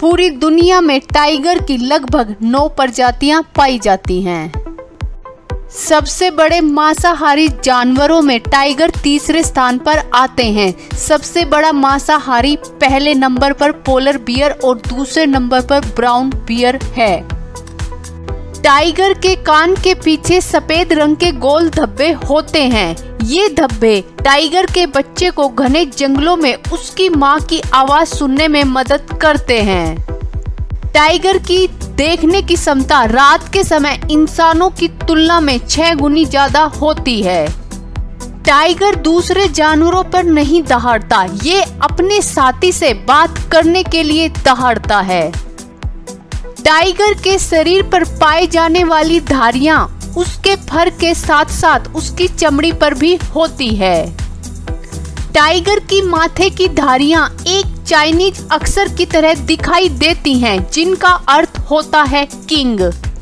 पूरी दुनिया में टाइगर की लगभग 9 प्रजातियां पाई जाती हैं। सबसे बड़े मांसाहारी जानवरों में टाइगर तीसरे स्थान पर आते हैं। सबसे बड़ा मांसाहारी पहले नंबर पर पोलर बियर और दूसरे नंबर पर ब्राउन बियर है। टाइगर के कान के पीछे सफेद रंग के गोल धब्बे होते हैं। ये धब्बे टाइगर के बच्चे को घने जंगलों में उसकी मां की आवाज सुनने में मदद करते हैं। टाइगर की देखने की क्षमता रात के समय इंसानों की तुलना में 6 गुनी ज्यादा होती है। टाइगर दूसरे जानवरों पर नहीं दहाड़ता, ये अपने साथी से बात करने के लिए दहाड़ता है। टाइगर के शरीर पर पाई जाने वाली धारियां उसके फर के साथ साथ उसकी चमड़ी पर भी होती है। टाइगर की माथे की धारियां एक चाइनीज अक्षर की तरह दिखाई देती हैं, जिनका अर्थ होता है किंग।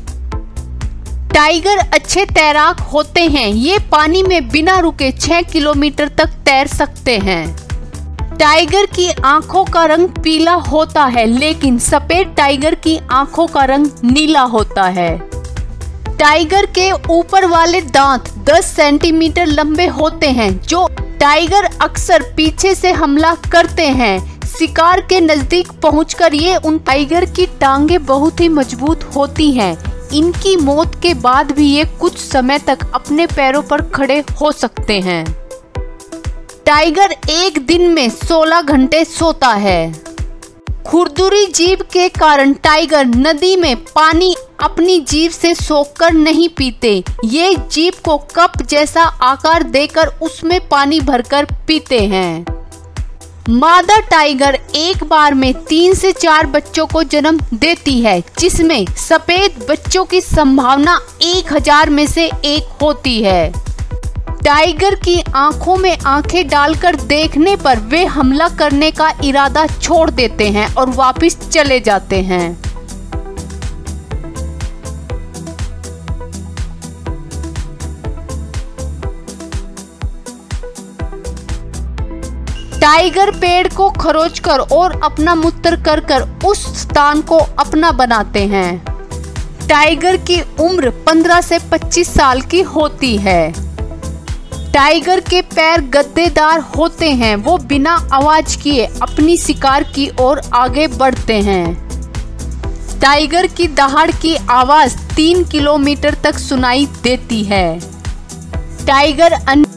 टाइगर अच्छे तैराक होते हैं, ये पानी में बिना रुके 6 किलोमीटर तक तैर सकते हैं। टाइगर की आंखों का रंग पीला होता है, लेकिन सफेद टाइगर की आंखों का रंग नीला होता है। टाइगर के ऊपर वाले दांत 10 सेंटीमीटर लंबे होते हैं, जो टाइगर अक्सर पीछे से हमला करते हैं। शिकार के नजदीक पहुंचकर ये उन टाइगर की टांगे बहुत ही मजबूत होती हैं। इनकी मौत के बाद भी ये कुछ समय तक अपने पैरों पर खड़े हो सकते हैं। टाइगर एक दिन में 16 घंटे सोता है। खुरदुरी जीभ के कारण टाइगर नदी में पानी अपनी जीभ से सोखकर नहीं पीते। ये जीभ को कप जैसा आकार देकर उसमें पानी भरकर पीते हैं। मादा टाइगर एक बार में 3 से 4 बच्चों को जन्म देती है, जिसमें सफेद बच्चों की संभावना 1000 में से 1 होती है। टाइगर की आंखों में आंखें डालकर देखने पर वे हमला करने का इरादा छोड़ देते हैं और वापस चले जाते हैं। टाइगर पेड़ को खरोचकर और अपना मूत्र कर उस स्थान को अपना बनाते हैं। टाइगर की उम्र 15 से 25 साल की होती है। टाइगर के पैर गद्देदार होते हैं, वो बिना आवाज किए अपनी शिकार की ओर आगे बढ़ते हैं। टाइगर की दहाड़ की आवाज 3 किलोमीटर तक सुनाई देती है। टाइगर